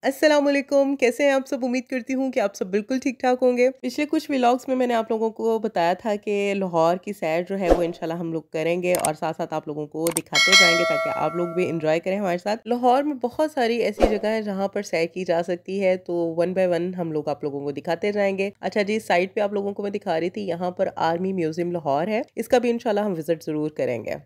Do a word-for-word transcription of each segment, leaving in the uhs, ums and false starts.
अस्सलामुअलैकुम, कैसे हैं आप सब? उम्मीद करती हूँ कि आप सब बिल्कुल ठीक-ठाक होंगे। पिछले कुछ व्लॉग्स में मैंने आप लोगों को बताया था कि लाहौर की सैर जो है वो इंशाल्लाह हम लोग करेंगे और साथ-साथ आप लोगों को दिखाते जाएँगे ताकि आप लोग भी एन्जॉय करें हमारे साथ। लाहौर में बहुत सारी ऐसी जगह है जहाँ पर सैर की जा सकती है, तो वन बाय वन हम लोग आप लोगों को दिखाते जाएँगे। अच्छा जी, साइड पे आप लोगों को मैं दिखा रही थी, यहाँ पर आर्मी म्यूज़ियम लाहौर है, इसका भी इंशाल्लाह हम विज़िट ज़रूर करेंगे।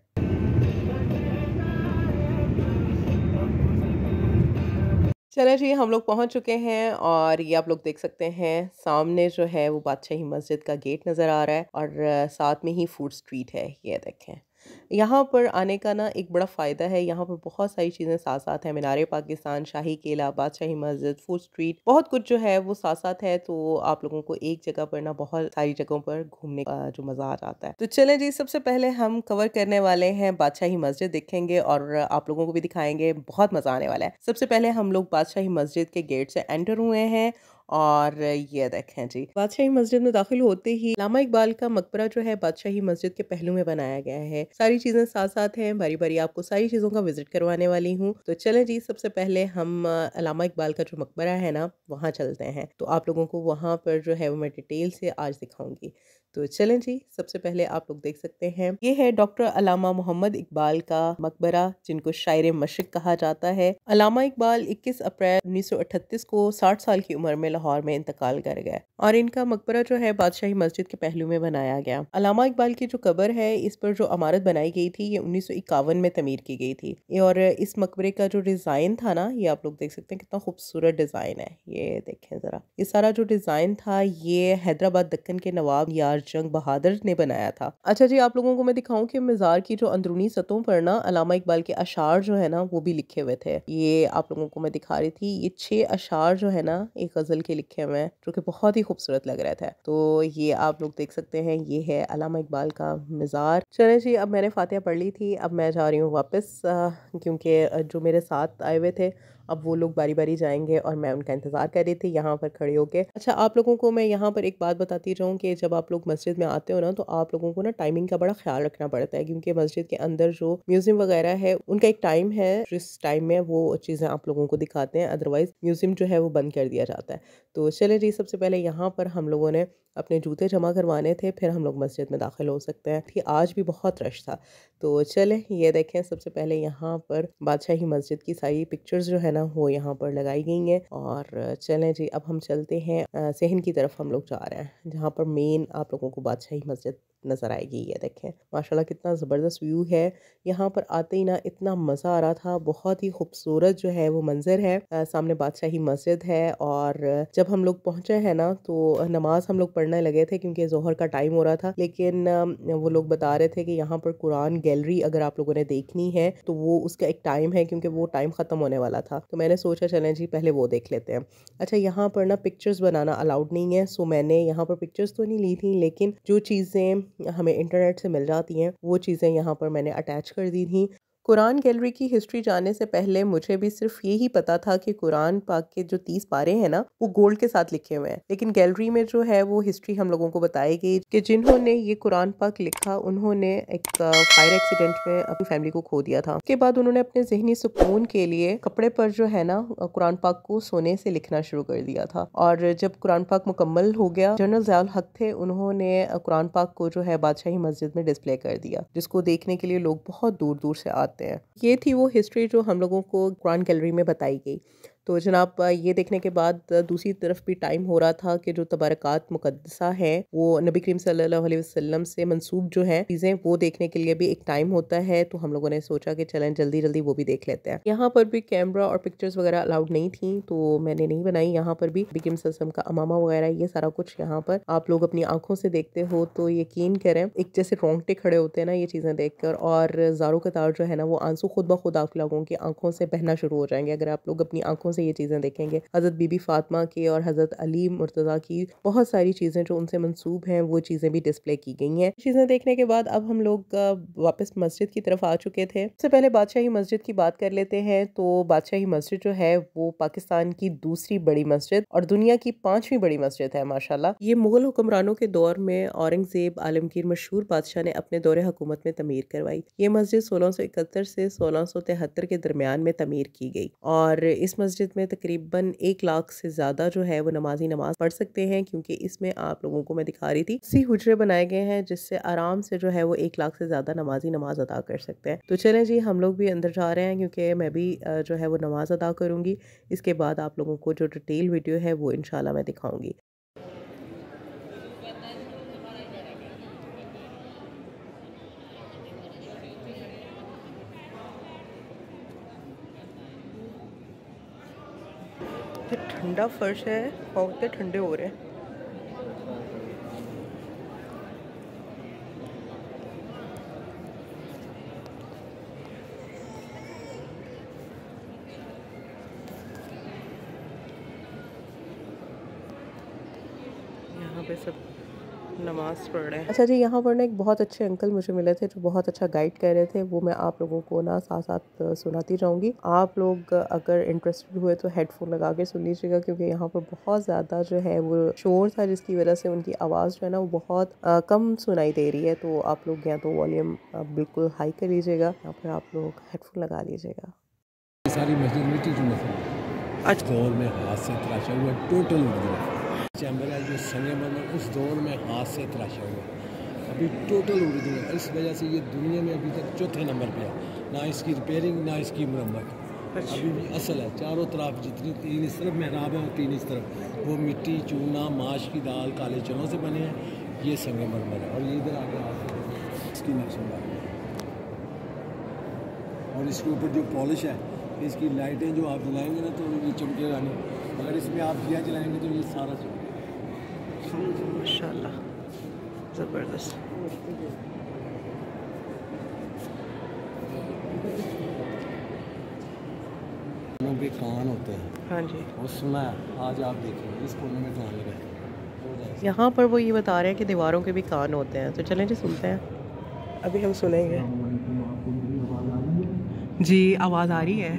चलें जी, हम लोग पहुँच चुके हैं और ये आप लोग देख सकते हैं सामने जो है वो बादशाही मस्जिद का गेट नज़र आ रहा है और अ, साथ में ही फूड स्ट्रीट है, ये देखें। यहाँ पर आने का ना एक बड़ा फ़ायदा है, यहाँ पर बहुत सारी चीज़ें साथ-साथ हैं, मीनार पाकिस्तान, शाही किला, बादशाही मस्जिद, फूड स्ट्रीट, बहुत कुछ जो है वो साथ-साथ है, तो आप लोगों को एक जगह पर ना बहुत सारी जगहों पर घूमने का जो मज़ा आ जाता है। तो चलें जी, सबसे पहले हम कवर करने वाले हैं बादशाही मस्जिद देखेंगे और आप लोगों को भी दिखाएँगे, बहुत मज़ा आने वाला है। सबसे पहले हम लोग बादशाही मस्जिद के गेट से एंटर हुए हैं और ये देखें जी, बादशाही मस्जिद में दाखिल होते ही अल्लामा इकबाल का मकबरा जो है बादशाही मस्जिद के पहलू में बनाया गया है। सारी चीज़ें साथ-साथ हैं, बारी-बारी आपको सारी चीज़ों का विज़िट करवाने वाली हूँ। तो चलें जी, सबसे पहले हम अ, अल्लामा इकबाल का जो मकबरा है ना, वहाँ चलते हैं। तो आप लोगों को वहाँ पर जो है वो मैं डिटेल से आज दिखाऊँगी। तो चलें जी, सबसे पहले आप लोग देख सकते हैं, ये है डॉक्टर अल्लामा मोहम्मद इकबाल का मकबरा, जिनको शायर मशरिक़ कहा जाता है। अल्लामा इकबाल इक्कीस अप्रैल उन्नीस सौ अठतीस को साठ साल की उम्र में लाहौर में इंतकाल कर गए और इनका मकबरा जो है बादशाही मस्जिद के पहलू में बनाया गया। अल्लामा इकबाल की जो कब्र है, इस पर जो इमारत बनाई गई थी, ये उन्नीस सौ इक्यावन में तमीर की गई थी। ये और इस मकबरे का जो डिज़ाइन था ना, ये आप लोग देख सकते हैं कितना खूबसूरत डिज़ाइन है। ये देखें ज़रा, ये सारा जो डिज़ाइन था, ये हैदराबाद दक्कन के नवाब यार जंग बहादुर ने बनाया था। अच्छा जी, आप लोगों को मैं दिखाऊं कि मज़ार की जो अंदरूनी सतहों पर ना अल्लामा इकबाल के अशार जो है ना वो भी लिखे हुए थे। ये आप लोगों को मैं दिखा रही थी, ये छह अशार जो है ना एक गज़ल के लिखे हुए हैं जो कि बहुत ही खूबसूरत लग रहे थे। तो ये आप लोग देख सकते हैं, ये है अल्लामा इकबाल का मज़ार। चले जी, अब मैंने फातिहा पढ़ ली थी, अब मैं जा रही हूँ वापस, क्योंकि जो मेरे साथ आए हुए थे अब वो लोग बारी-बारी जाएँगे और मैं उनका इंतज़ार कर रही थी यहाँ पर खड़े होके। अच्छा, आप लोगों को मैं यहाँ पर एक बात बताती जाऊँ कि जब आप लोग मस्जिद में आते हो ना, तो आप लोगों को ना टाइमिंग का बड़ा ख़्याल रखना पड़ता है, क्योंकि मस्जिद के अंदर जो म्यूज़ियम वग़ैरह है, उनका एक टाइम है, जिस टाइम में वो चीज़ें आप लोगों को दिखाते हैं, अदरवाइज़ म्यूज़ियम जो है वो बंद कर दिया जाता है। तो चलिए जी, सबसे पहले यहाँ पर हम लोगों ने अपने जूते जमा करवाने थे, फिर हम लोग मस्जिद में दाखिल हो सकते हैं। कि आज भी बहुत रश था। तो चलें, ये देखें, सबसे पहले यहाँ पर बादशाही मस्जिद की सारी पिक्चर्स जो है ना वो यहाँ पर लगाई गई हैं और चलें जी, अब हम चलते हैं अ, सहन की तरफ हम लोग जा रहे हैं, जहाँ पर मेन आप लोगों को बादशाही मस्जिद नज़र आएगी। ये देखें, माशाल्लाह कितना ज़बरदस्त व्यू है। यहाँ पर आते ही ना इतना मज़ा आ रहा था, बहुत ही खूबसूरत जो है वो मंज़र है। अ, सामने बादशाही मस्जिद है और जब हम लोग पहुँचे हैं ना, तो नमाज़ हम लोग पढ़ने लगे थे क्योंकि ज़ोहर का टाइम हो रहा था, लेकिन अ, वो लोग बता रहे थे कि यहाँ पर कुरान गैलरी अगर आप लोगों ने देखनी है तो वो उसका एक टाइम है, क्योंकि वो टाइम ख़त्म होने वाला था। तो मैंने सोचा चलें जी, पहले वो देख लेते हैं। अच्छा, यहाँ पर ना पिक्चर्स बनाना अलाउड नहीं है, सो मैंने यहाँ पर पिक्चर्स तो नहीं ली थी, लेकिन जो चीज़ें हमें इंटरनेट से मिल जाती हैं वो चीज़ें यहाँ पर मैंने अटैच कर दी थी। कुरान गैलरी की हिस्ट्री जानने से पहले मुझे भी सिर्फ यही पता था कि कुरान पाक के जो तीस पारे हैं ना वो गोल्ड के साथ लिखे हुए हैं, लेकिन गैलरी में जो है वो हिस्ट्री हम लोगों को बताई गई कि जिन्होंने ये कुरान पाक लिखा उन्होंने एक फायर एक्सीडेंट में अपनी फैमिली को खो दिया था। उसके बाद उन्होंने अपने जहनी सुकून के लिए कपड़े पर जो है ना कुरान पाक को सोने से लिखना शुरू कर दिया था, और जब कुरान पाक मुकम्मल हो गया, जनरल ज़ियाउल हक थे, उन्होंने कुरान पाक को जो है बादशाही मस्जिद में डिस्प्ले कर दिया, जिसको देखने के लिए लोग बहुत दूर दूर से आते हैं। ये थी वो हिस्ट्री जो हम लोगों को कुरान गैलरी में बताई गई। तो जनाब, ये देखने के बाद दूसरी तरफ भी टाइम हो रहा था कि जो तबारकात मुक़द्दसा है वो नबी करीम सल्लल्लाहु अलैहि वसल्लम से मंसूब जो है चीज़ें, वो देखने के लिए भी एक टाइम होता है। तो हम लोगों ने सोचा कि चलें जल्दी जल्दी वो भी देख लेते हैं। यहाँ पर भी कैमरा और पिक्चर्स वगैरह अलाउड नहीं थी, तो मैंने नहीं बनाई। यहाँ पर भी नबी करीम सल्लल्लाहु अलैहि वसल्लम का अमामा वगैरह, ये सारा कुछ यहाँ पर आप लोग अपनी आंखों से देखते हो तो यकीन करें, एक जैसे रोंगटे खड़े होते हैं ना ये चीज़ें देखकर, और ज़ारो कतार जो है ना वो आंसू खुद ब खुद आप लोगों की आंखों से बहना शुरू हो जाएंगे अगर आप लोग अपनी आंखों से ये चीज़ें देखेंगे। हज़रत बीबी फातिमा की और हज़रत अली मुर्तज़ा की बहुत सारी चीज़ें जो उनसे मंसूब हैं वो चीज़ें भी डिस्प्ले की गई हैं। चीज़ें देखने के बाद अब हम लोग वापस मस्जिद की तरफ आ चुके थे। सबसे पहले बादशाही मस्जिद की बात कर लेते हैं। तो बादशाही मस्जिद जो है वो पाकिस्तान की दूसरी बड़ी मस्जिद और दुनिया की पांचवी बड़ी मस्जिद है माशाल्लाह। ये मुगल हुक्मरानों के दौर में औरंगजेब आलमगीर मशहूर बादशाह ने अपने दौरे हुकूमत में तमीर करवाई। ये मस्जिद सोलह सौ इकहत्तर से सोलह सौ तिहत्तर के दरमियान में तमीर की गई और इस मस्जिद मस्जिद में तकरीबन एक लाख से ज़्यादा जो है वो नमाजी नमाज पढ़ सकते हैं, क्योंकि इसमें आप लोगों को मैं दिखा रही थी अस्सी हुजरे बनाए गए हैं जिससे आराम से जो है वो एक लाख से ज़्यादा नमाजी नमाज अदा कर सकते हैं। तो चलें जी, हम लोग भी अंदर जा रहे हैं क्योंकि मैं भी जो है वो नमाज अदा करूँगी। इसके बाद आप लोगों को जो डिटेल वीडियो है वो इंशाल्लाह मैं दिखाऊँगी। ठंडा फर्श है और इतने ठंडे हो रहे हैं। यहाँ पे सब नमाज पढ़ रहे हैं। अच्छा जी, यहाँ पर ना एक बहुत अच्छे अंकल मुझे मिले थे जो बहुत अच्छा गाइड कर रहे थे, वो मैं आप लोगों को ना साथ साथ सुनाती जाऊँगी। आप लोग अगर इंटरेस्टेड हुए तो हेडफोन लगा के सुन लीजिएगा, क्योंकि यहाँ पर बहुत ज़्यादा जो है वो शोर था जिसकी वजह से उनकी आवाज़ जो है ना वो बहुत आ, कम सुनाई दे रही है। तो आप लोग या तो वॉल्यूम बिल्कुल हाई कर लीजिएगा या फिर आप लोग हेडफोन लगा लीजिएगा। सारी मस्जिद मिट्टी की मस्जिद आज दौर में हाथ से तराशा हुआ टोटल चैम्बर है जो संगमरमर उस दौर में हाथ से तराशा हुआ, अभी टोटल उर्दू है। इस वजह से ये दुनिया में अभी तक चौथे नंबर पे है, ना इसकी रिपेयरिंग ना इसकी मरम्मत। अभी भी असल है, चारों तरफ जितनी तीन इस तरफ मेहराब है और तीन इस तरफ वो मिट्टी चूना माश की दाल काले चनों से बने हैं। ये संगमरमर है और ये इधर आगे इसकी नक्शेदार और इसके ऊपर जो पॉलिश है, इसकी लाइटें जो आप जलाएंगे ना तो ये चमकेगा नहीं, अगर इसमें आप दिया जलाएंगे तो ये सारा चमकेगा। माशाल्लाह ज़बरदस्त। के कान होते हैं। हाँ जी, वो सुना है, आज आप देखेंगे इस कोने में कान लगे हैं। यहाँ पर वो ये बता रहे हैं कि दीवारों के भी कान होते हैं। तो चलें जी सुनते हैं, अभी हम सुनेंगे। जी आवाज़ आ रही है।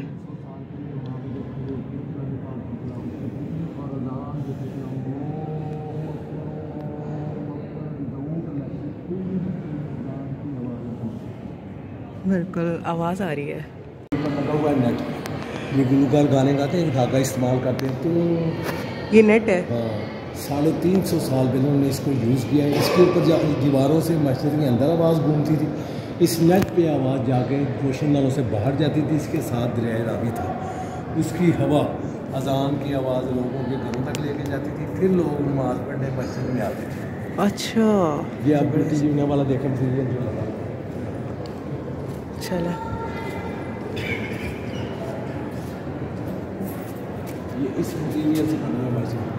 बिल्कुल आवाज़ आ रही है। लगा हुआ है नेट, ये गुलूकार गाने गाते हैं, धागा इस्तेमाल करते हैं। तो ये नेट है। हाँ, साढ़े तीन सौ साल पहले उन्होंने इसको यूज़ किया है। इसके ऊपर दीवारों से मस्जिद के अंदर आवाज़ घूमती थी, इस नेट पे आवाज़ जाके रोशनदानों से बाहर जाती थी। इसके साथ दरिया रावी था, उसकी हवा अजान की आवाज़ लोगों के घरों तक लेके जाती थी, फिर लोग नमाज पढ़ने मस्जिद में आते थे। अच्छा, ये आप टीवी वाला देखें सीरियल जो लगा। चला ये इस मटीरियल से बनी है मस्जिद,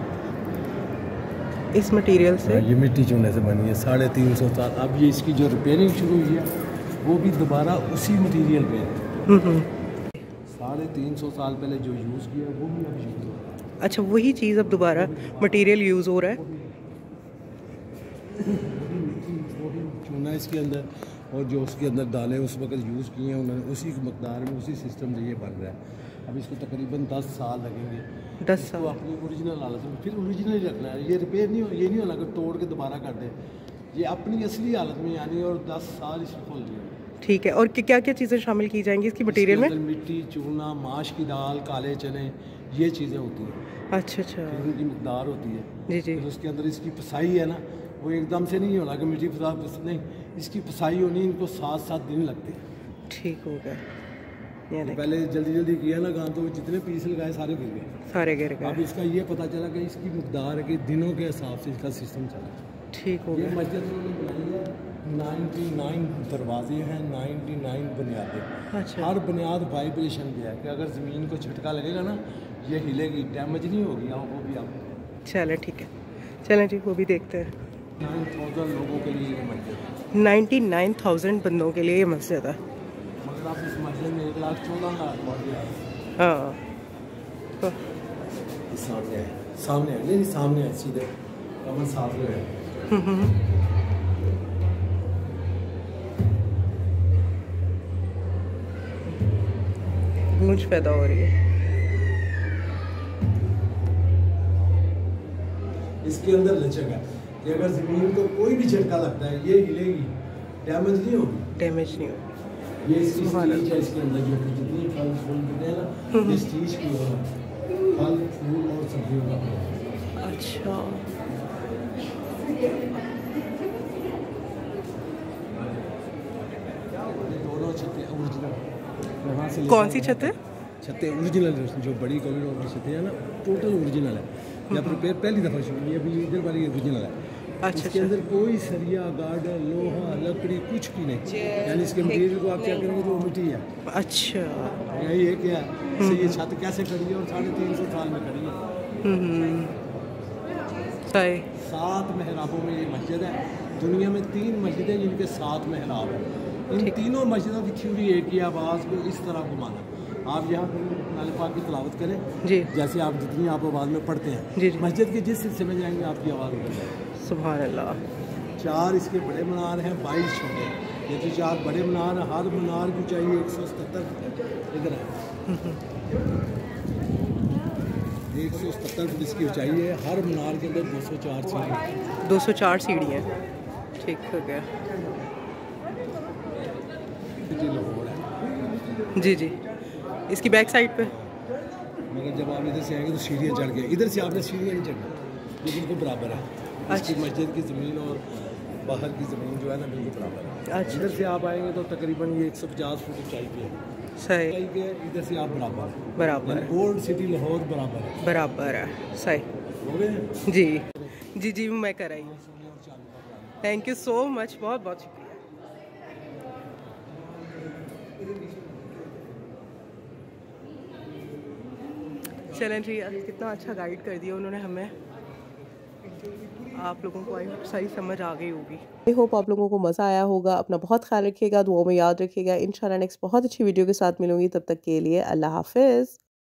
इस मटेरियल से। ये मिट्टी चूने से बनी है साढ़े तीन सौ साल। अब ये इसकी जो रिपेयरिंग शुरू हुई है वो भी दोबारा उसी मटेरियल पे है। साढ़े तीन सौ साल पहले जो यूज़ किया वो भी अब यूज़ हो रहा है। अच्छा, वही चीज़ अब दोबारा मटेरियल यूज़ हो रहा है। चूना इसके अंदर और जो उसके अंदर दालें उस वक्त यूज़ किए हैं उन्होंने, उसी मकदार में उसी सिस्टम से ये बन रहा है। अब इसको तकरीबन दस साल लगेंगे। दस साल अपनी ओरिजिनल हालत में फिर ओरिजिनल ही रखना है, ये रिपेयर नहीं हो, ये नहीं होना कि तोड़ के दोबारा कर दे, ये अपनी असली हालत में यानी और दस साल इसको खोल दिया। ठीक है, और क्या क्या चीज़ें शामिल की जाएंगी इसकी मटेरियल में? मिट्टी चूना माश की दाल काले चने ये चीज़ें होती हैं। अच्छा अच्छा, फिर उनकी मकदार होती है। जी जी। फिर उसके अंदर इसकी पसाई है ना, वो एकदम से नहीं होना कि मिट्टी फसा नहीं, इसकी पसाई होनी इनको सात सात दिन लगते हैं। ठीक हो गया। तो पहले जल्दी जल्दी किया ना काम, तो जितने पीस लगाए सारे गिर गए, सारे गिर गए। अब इसका ये पता चला कि इसकी मकदार के दिनों के हिसाब से इसका सिस्टम चला। ठीक हो गया। ये मस्जिद उन्होंने बनाई है, नाइन्टी नाइन दरवाजे हैं, नाइन्टी नाइन बुनियादें। अच्छा। हर बुनियाद वाइब्रेशन पे है कि अगर ज़मीन को झटका लगेगा ना ये हिलेगी, डैमेज नहीं होगी। हाँ वो भी आप चलें ठीक है, चलें जी वो भी देखते हैं। नाइन थाउजेंड लोगों के लिए ये मस्जिद है, नाइन्टी नाइन थाउजेंड बंदों के लिए ये मस्जिद है। मगर आप इस मस्जिद में एक लाख चौदह लाख पहुँच गया। हाँ तो सामने है, सामने है, नहीं सामने है, सीधे कमर सामने है। गूंज पैदा हो रही है। इसके अंदर लचक है कि अगर जमीन को कोई भी झटका लगता है ये हिलेगी, डैमेज नहीं होगी। डैमेज नहीं होगी। ये इसकी स्टीच है, इसके अंदर जो जितनी फल फूल होते हैं ना ये स्टीच की हो, फल फूल और सब्जियों का प्लॉट। अच्छा, दोनों छतें ओरिजिनल यहाँ से कौन सी छत है? छतें ओरिजिनल जो बड़ी कॉरिडोर की छतें हैं ना, टोटल ओरिजिनल है। यहाँ पर पहली दफ़ा शुरू हुई है, अभी इधर वाली ओरिजिनल है। अच्छा, इसके अंदर कोई सरिया गार्डन लोहा लकड़ी कुछ भी नहीं, यानी इसके मटीरियल को आप क्या करेंगे तो वो मिट्टी है। अच्छा, यही है क्या से ये छत कैसे खड़ी है और साढ़े तीन सौ साल में खड़ी है। सही। सात महराबों में ये मस्जिद है। दुनिया में तीन मस्जिदें जिनके सात महराब हैं। इन तीनों मस्जिदों की थ्योरी एक ही, आवाज़ को इस तरह घुमाना। आप यहाँ नाले पाक की तलावत करें जी, जैसे आप जितनी आप आवाज़ में पढ़ते हैं जी, जी। मस्जिद के जिस हिस्से में जाएंगे आपकी आवाज़ उतर जाएगी। सुभान अल्लाह। चार इसके बड़े मीनार हैं, बाईस छोटे। ये जो चार बड़े मीनार हैं, हर मीनार की चाहिए एक सौ सत्तर इधर है एक सौ सत्तर फुट इसकी ऊंचाई है। हर मीनार के अंदर दो सौ चार सीढ़ी दो सौ चार सीढ़ियाँ। ठीक हो गया लाहौर है जी जी। इसकी बैक साइड पे मगर जब आप इधर से आएंगे तो सीढ़ियाँ चढ़ गए, इधर से आपने सीढ़ियाँ नहीं चढ़ना, ये बिल्कुल बराबर है। इसकी मस्जिद की ज़मीन और बाहर की ज़मीन जो है ना बिल्कुल बराबर है। अच्छा, इधर से आप आएंगे तो तकरीबन ये एक सौ पचास फुट ऊंचाई पे है। सही, इधर से आप बराबर बराबर ओल्ड सिटी लाहौर बराबर है, बराबर है। सही हो गए जी जी जी। मैं कर रही हूँ। थैंक यू सो मच, बहुत बहुत शुक्रिया। चलें जी, कितना अच्छा गाइड कर दिया उन्होंने हमें। आप लोगों को आई होप सारी समझ आ गई होगी। आई होप आप लोगों को मज़ा आया होगा। अपना बहुत ख्याल रखिएगा, दुआओं में याद रखिएगा। इंशाल्लाह नेक्स्ट बहुत अच्छी वीडियो के साथ मिलूंगी। तब तक के लिए अल्लाह हाफिज़।